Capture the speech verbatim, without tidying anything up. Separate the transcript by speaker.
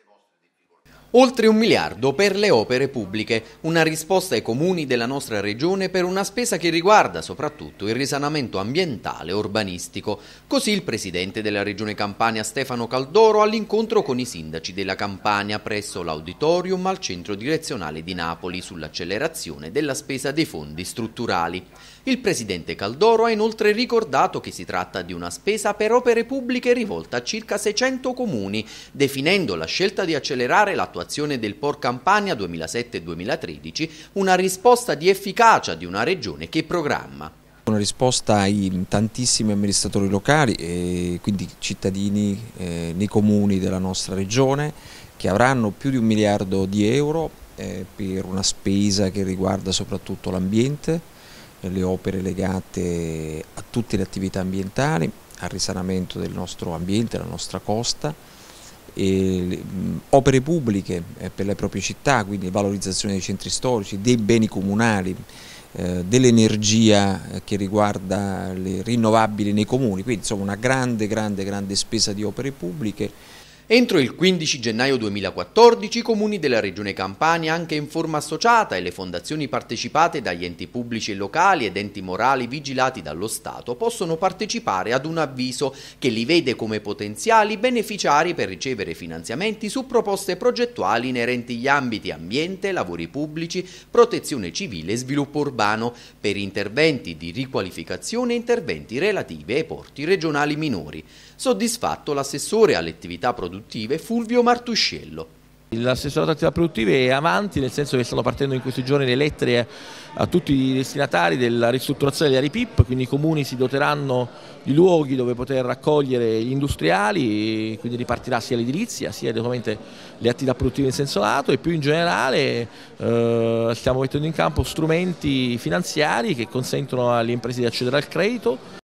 Speaker 1: Oltre un miliardo per le opere pubbliche, una risposta ai comuni della nostra regione per una spesa che riguarda soprattutto il risanamento ambientale e urbanistico. Così il presidente della regione Campania Stefano Caldoro all'incontro con i sindaci della Campania presso l'auditorium al centro direzionale di Napoli sull'accelerazione della spesa dei fondi strutturali. Il presidente Caldoro ha inoltre ricordato che si tratta di una spesa per opere pubbliche rivolta a circa seicento comuni, definendo la scelta di accelerare l'attuazione del P O R Campania duemilasette duemilatredici una risposta di efficacia di una regione che programma.
Speaker 2: Una risposta ai tantissimi amministratori locali e quindi cittadini eh, nei comuni della nostra regione che avranno più di un miliardo di euro eh, per una spesa che riguarda soprattutto l'ambiente, le opere legate a tutte le attività ambientali, al risanamento del nostro ambiente, della nostra costa, e le, mh, opere pubbliche eh, per le proprie città, quindi valorizzazione dei centri storici, dei beni comunali, eh, dell'energia eh, che riguarda le rinnovabili nei comuni, quindi insomma una grande, grande, grande spesa di opere pubbliche.
Speaker 1: Entro il quindici gennaio duemilaquattordici i comuni della regione Campania, anche in forma associata, e le fondazioni partecipate dagli enti pubblici e locali ed enti morali vigilati dallo Stato possono partecipare ad un avviso che li vede come potenziali beneficiari per ricevere finanziamenti su proposte progettuali inerenti agli ambiti ambiente, lavori pubblici, protezione civile e sviluppo urbano per interventi di riqualificazione e interventi relativi ai porti regionali minori. Soddisfatto l'assessore alle attività produttive Fulvio Martuscello.
Speaker 3: L'assessorato attività produttive è avanti, nel senso che stanno partendo in questi giorni le lettere a tutti i destinatari della ristrutturazione delle aree P I P, quindi i comuni si doteranno di luoghi dove poter raccogliere gli industriali, quindi ripartirà sia l'edilizia sia ovviamente le attività produttive in senso lato, e più in generale eh, stiamo mettendo in campo strumenti finanziari che consentono alle imprese di accedere al credito.